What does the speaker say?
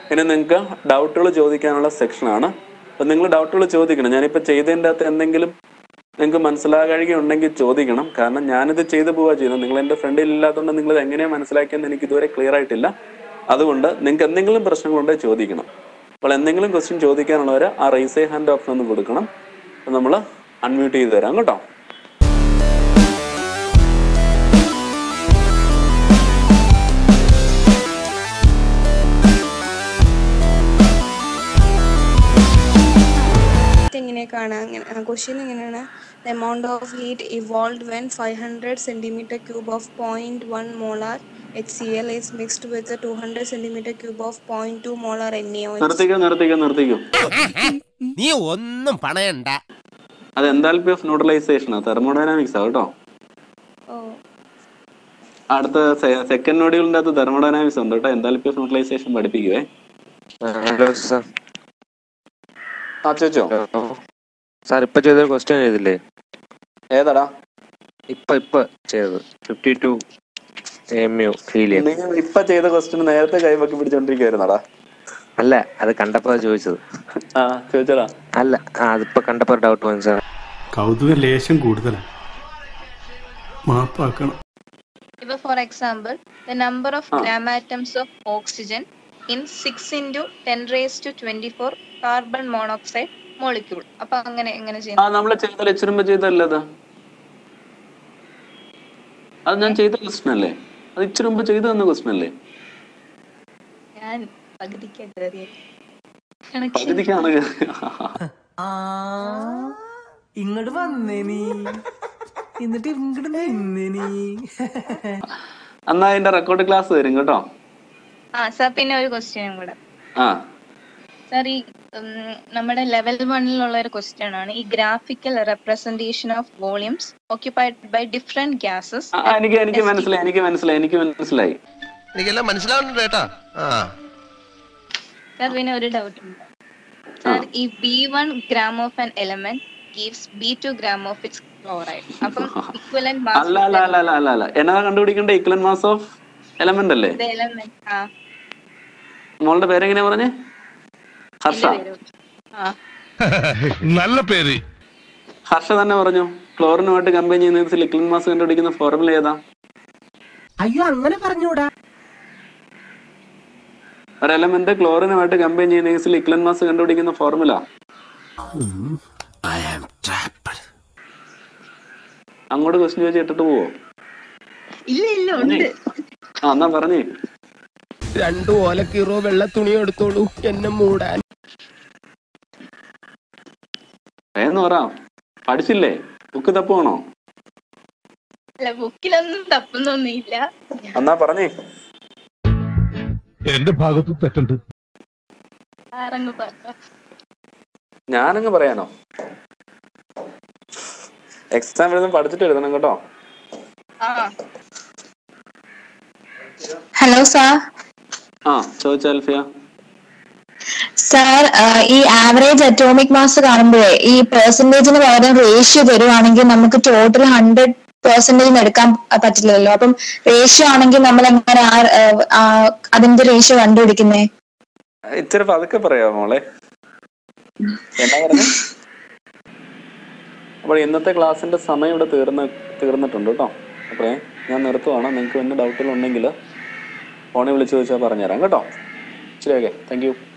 ഇനി നിങ്ങൾക്ക് ഡൗട്ടുകൾ ചോദിക്കാനുള്ള സെക്ഷനാണ്. അപ്പം നിങ്ങൾ ഡൗട്ടുകൾ ചോദിക്കണം. ഞാനിപ്പോൾ ചെയ്തതിൻ്റെ അകത്ത് എന്തെങ്കിലും നിങ്ങൾക്ക് മനസ്സിലാകുകയുണ്ടെങ്കിൽ ചോദിക്കണം. കാരണം ഞാനിത് ചെയ്തു പോവുക ചെയ്യുന്നത്. നിങ്ങൾ എൻ്റെ ഫ്രണ്ടിൽ ഇല്ലാത്തതുകൊണ്ട് നിങ്ങളിത് എങ്ങനെയാണ് മനസ്സിലാക്കിയെന്ന് എനിക്ക് ഇതുവരെ ക്ലിയർ ആയിട്ടില്ല. അതുകൊണ്ട് നിങ്ങൾക്ക് എന്തെങ്കിലും പ്രശ്നങ്ങളുണ്ടെങ്കിൽ ചോദിക്കണം. അപ്പോൾ എന്തെങ്കിലും ക്വസ്റ്റ്യൻ ചോദിക്കാനുള്ളവർ ആ റൈസ് എ ഹാൻഡ് ഓപ്ഷൻ ഒന്ന് കൊടുക്കണം. അപ്പം നമ്മൾ അൺമ്യൂട്ട് ചെയ്ത് തരാം കേട്ടോ. Question ഇങ്ങനെയാണ്. The amount of heat evolved when 500 centimeter cube of 0.1 molar HCl is mixed with the 200 centimeter cube of 0.2 molar NaOH. നിർത്തിക്കോ. നീ ഒന്നും പണയണ്ട. അത് എൻതാൽപ്പി ഓഫ് ന്യൂട്രലൈസേഷൻ, തെർമോഡൈനാമിക്സ് ആ കേട്ടോ. അടുത്ത സെക്കൻഡ് മോഡ്യൂളിന്റെ അകത്ത് തെർമോഡൈനാമിക്സ് ഉണ്ട് കേട്ടോ. എൻതാൽപ്പി ഓഫ് ന്യൂട്രലൈസേഷൻ പഠിപ്പിക്കുവേ. ചോദിച്ചോ സാർ? ഇപ്പൊ ചെയ്ത ക്വസ്റ്റ്യൻ ചെയ്തില്ലേ? ഏതാടാ ഇപ്പൊ ചെയ്തത്? 52 AMU ഹീലിയം. ഇപ്പൊ ചെയ്ത ക്വസ്റ്റ്യൻ നേരത്തെ കൈവക്കി പിടിച്ചോണ്ടിരിക്കുവായിരുന്നടാ. അല്ല, അത് കണ്ടപ്പോ ചോദിച്ചത്. ചോദിച്ചടാ. അല്ല, അതിപ്പോ കണ്ടപ്പോ ഡൗട്ട് വന്നു സാർ. കൗതുക ലേശം കൂടുതലാണ്, മാപ്പാക്കണം. ഇപ്പൊ for example, the number of gram atoms of oxygen in 6 × 10⁻²4 carbon monoxide molecule. അപ്പൊ അങ്ങനെ എങ്ങനെ ചെയ്യുന്നത്? നമ്മള് ചെയ്ത ലെക്ചറുമ്പോ ചെയ്തല്ലേ അത് ഞാൻ ചെയ്ത ക്വസ്റ്റ്യൻ അല്ലേ? അത് ഇച്ചിരി മുമ്പ് ചെയ്തു തന്ന ക്വസ്റ്റ്യൻ അല്ലേ? ഞാൻ പകുതിക്കാണ് ഇങ്ങോട്ട് വന്നേ നീ, എന്നിട്ട് ഇങ്ങോട്ട് നിന്നേ നീ. എന്നാ അതിന്റെ റെക്കോർഡ് ക്ലാസ് വരും കേട്ടോ. സാർ പിന്നെ ഒരു ക്വസ്റ്റ്യനും കൂടെ. സാർ, ഈ നമ്മുടെ ലെവൽ 1-ലുള്ള ഒരു ക്വസ്റ്റ്യൻ ആണ്. ഈ graphical representation of volumes occupied by different gases. എനിക്ക് മനസ്സിലായി. എനിക്കെല്ലാം മനസ്സിലാവുന്നുണ്ട് കേട്ടാ. സാർ പിന്നെ ഒരു ഡൗട്ട് ഉണ്ട്. സാർ, ഈ B1 gram of an element gives B2 gram of its chloride. അപ്പം ഇക്വലന്റ് മാസ് അല്ല എന്നാ കണ്ടുപിടിക്കേണ്ട? ഇക്വലന്റ് മാസ് ഓഫ് എലമെന്റ് അല്ലേ? മോളുടെ പേരെങ്ങനെയാ പറഞ്ഞേ? ഹർഷ. നല്ല പേര്. ഹർഷ തന്നെ പറഞ്ഞു. ക്ലോറിനുമായിട്ട് കമ്പൈൻ ചെയ്യുന്ന ലിക്വിഡ് മാസ് കണ്ടുപിടിക്കുന്ന ഫോർമുല ഏതാ? അയ്യോ, അങ്ങനെ പറഞ്ഞൂടാ. ഒരു എലമെന്റ് ക്ലോറിനുമായിട്ട് കമ്പൈൻ ചെയ്യുന്ന ലിക്വിഡ് മാസ് കണ്ടുപിടിക്കുന്ന ഫോർമുല അങ്ങോട്ട് ക്വസ്റ്റ്യൻ ചോദിച്ച് ഇട്ടിട്ട് പോവോ? എന്നാ പറഞ്ഞേ. 2 ഓലക്കീറോ വെള്ള തുണി എടുത്തോളൂ എന്നെ മൂടാൻ. പഠിച്ചില്ലേ? ബുക്ക് തപ്പുവാണോ? ബുക്കിലൊന്നും തപ്പുന്നൊന്നുമില്ല. എന്നാ പറഞ്ഞേ. എന്റെ ഭാഗത്ത് തെറ്റുണ്ട്. ഞാനങ്ങ് പറയാനോ? എക്സാം എഴുതും പഠിച്ചിട്ട് എഴുതണം കേട്ടോ. Hello sir. ചോദിച്ചാ അൽഫിയ. സാർ, ഈ ആവറേജ് അറ്റോമിക് മാസ് കാണുമ്പോഴേ ഈ പെർസെന്റേജിന് പകരം റേഷ്യോ തരുവാണെങ്കിൽ നമുക്ക് ടോട്ടൽ 100% എടുക്കാൻ പറ്റില്ലല്ലോ. അപ്പം റേഷ്യോ ആണെങ്കിൽ നമ്മൾ എങ്ങനെ അതിന്റെ റേഷ്യോ കണ്ടുപിടിക്കുന്നേ? ഇച്ചിരി പതുക്കെ പറയാമോ മോളെ? എന്നാ പറഞ്ഞു? അപ്പോൾ ഇന്നത്തെ ക്ലാസ്സിന്റെ സമയം ഇവിടെ തീർന്നിട്ടുണ്ട് കേട്ടോ. അപ്പോഴേ ഞാൻ നിർത്തുവാണ്. നിങ്ങൾക്ക് വല്ല ഡൗട്ടുകളുണ്ടെങ്കിൽ ഫോണിൽ വിളിച്ച് ചോദിച്ചാൽ പറഞ്ഞുതരാം കേട്ടോ. ശരി, ഓക്കെ, താങ്ക് യു.